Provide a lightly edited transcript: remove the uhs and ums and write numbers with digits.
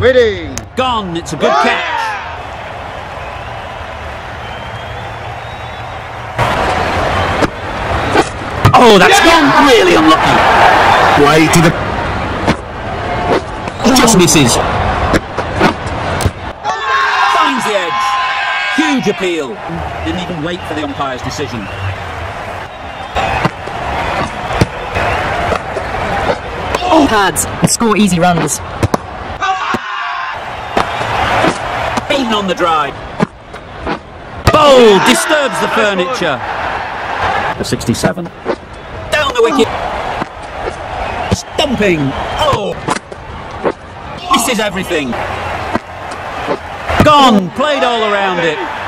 Winning. Gone, it's a good catch. Oh, that's gone, really unlucky. Way to the... Just misses. Finds the edge. Huge appeal. Didn't even wait for the umpire's decision. Pads, score easy runs. Beaten on the drive. Bowl disturbs the furniture. For 67. Down the wicket. Stumping. Oh. Misses everything. Gone. Played all around it.